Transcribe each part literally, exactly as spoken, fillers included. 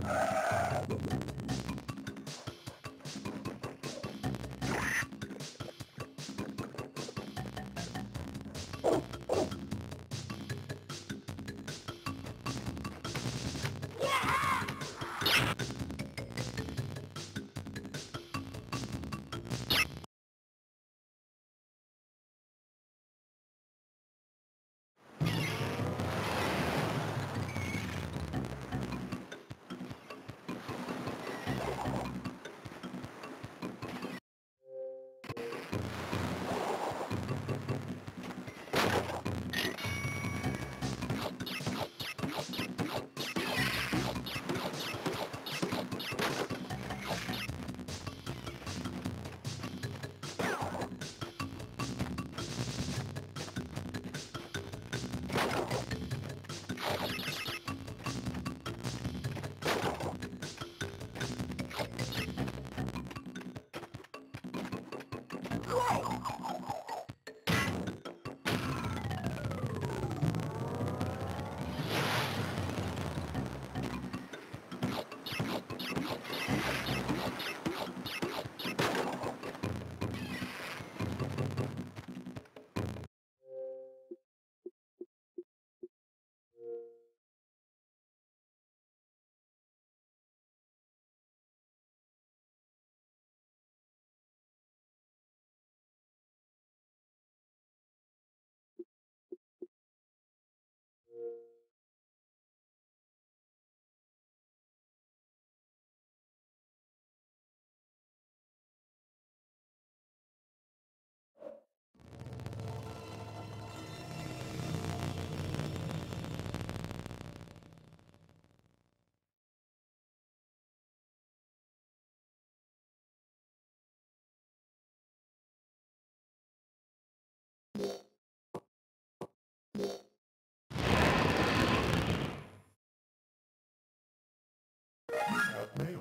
Mail.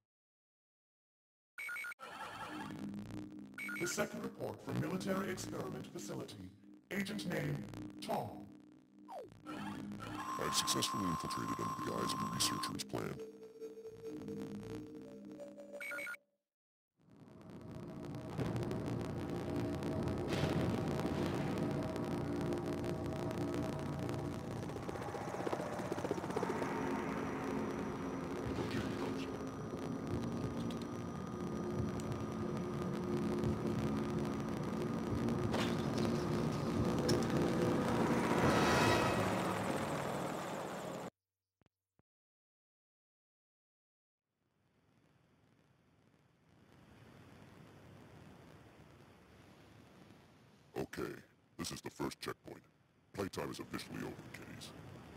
The second report from Military Experiment Facility. Agent name, Tom. I've successfully infiltrated under the guise of a researcher as planned. Okay, this is the first checkpoint. Playtime is officially over, kiddies.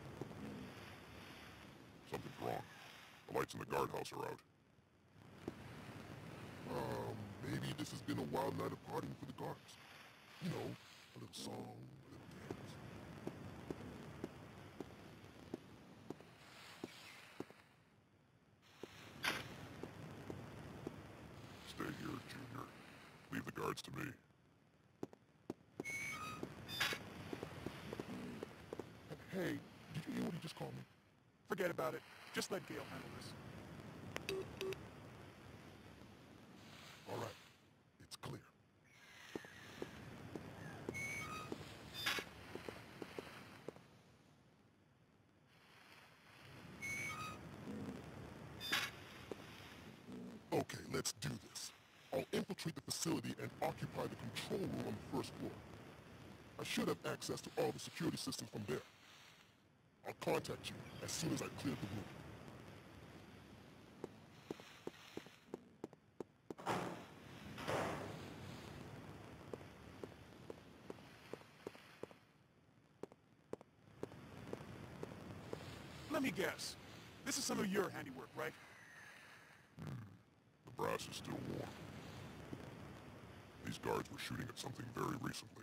Something's wrong. The lights in the guardhouse are out. Um, maybe this has been a wild night of partying for the guards. You know, a little song, a little dance. Stay here, Junior. Leave the guards to me. Hey, did you hear what he just called me? Forget about it. Just let Gale handle this. All right, it's clear. Okay, let's do this. I'll infiltrate the facility and occupy the control room on the first floor. I should have access to all the security systems from there. I'll contact you as soon as I clear the room. Let me guess. This is some of your handiwork, right? Hmm. The brass is still warm. These guards were shooting at something very recently.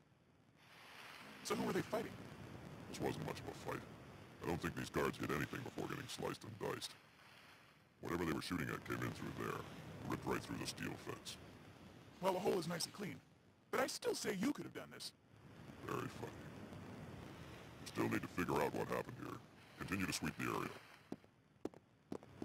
So who were they fighting? This wasn't much of a fight. I don't think these guards hit anything before getting sliced and diced. Whatever they were shooting at came in through there, ripped right through the steel fence. Well, the hole is nice and clean. But I still say you could have done this. Very funny. We still need to figure out what happened here. Continue to sweep the area.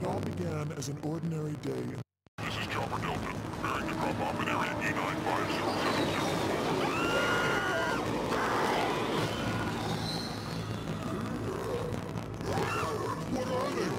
all began as an ordinary day in This is Chopper Delta, preparing to drop off at area E nine five zero seven zero. What are they?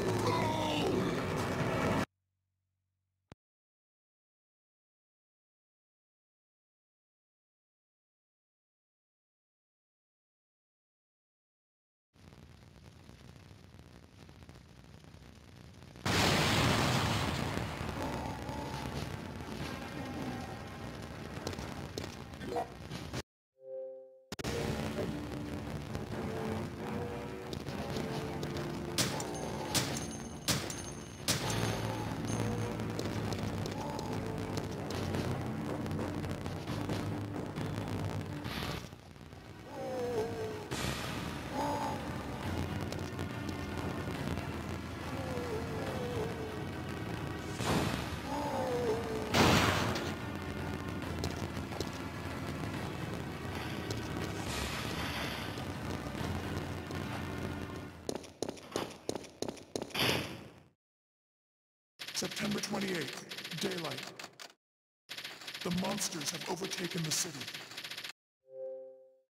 September twenty-eighth, daylight. The monsters have overtaken the city.